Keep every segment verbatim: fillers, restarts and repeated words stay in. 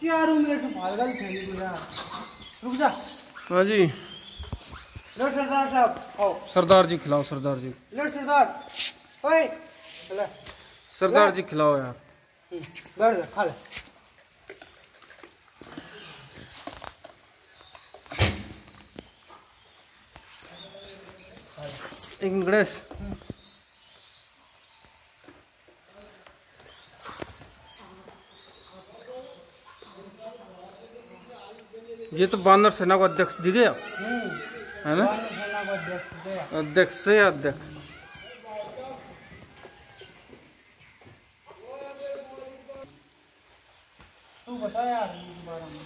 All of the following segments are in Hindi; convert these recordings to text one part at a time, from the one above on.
चारों में से भाग गल थैली को यार। रुक जा। हाँ जी। लो सरदार साहब आओ। सरदार जी खिलाओ सरदार जी। लो सरदार। ओए ले सरदार जी खिलाओ यार। बैठ जा खा ले। एक मिनट गणेश। ये तो बानर सेना का अध्यक्ष दिख गया है ना। अध्यक्ष से अध्यक्ष। तू बता यार इस बारे में।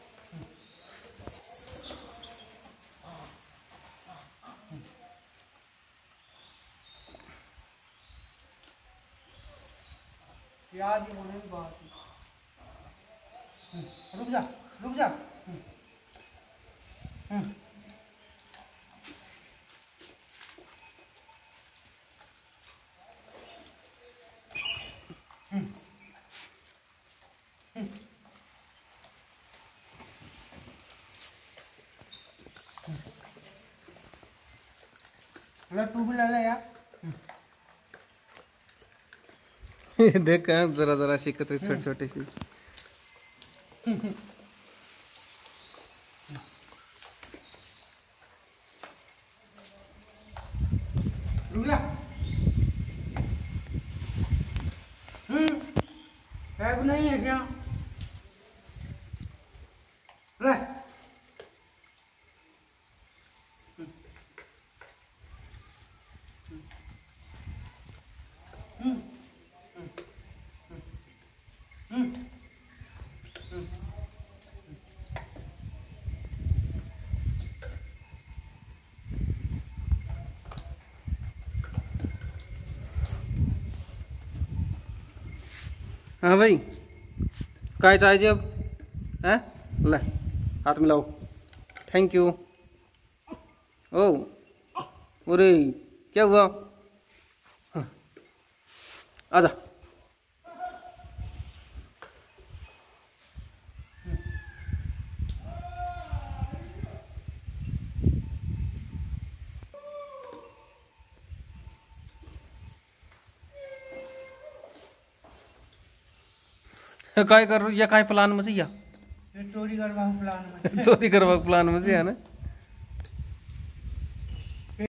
याद ही होने की बात है। रुक जा रुक जा। हम्म तू भी ले ले यार। देख जरा जरा शिकत छोटी छोटी सी। रुक जा। हम्म है नहीं है क्या ले। हाँ भाई काय चाहिए अब है ले हाथ मिलाओ। Thank you. ओ अरे क्या हुआ। हाँ। आजा। काय कर या काय प्लान में या चोरी करवा प्लान में चोरी करवा प्लान में है ना।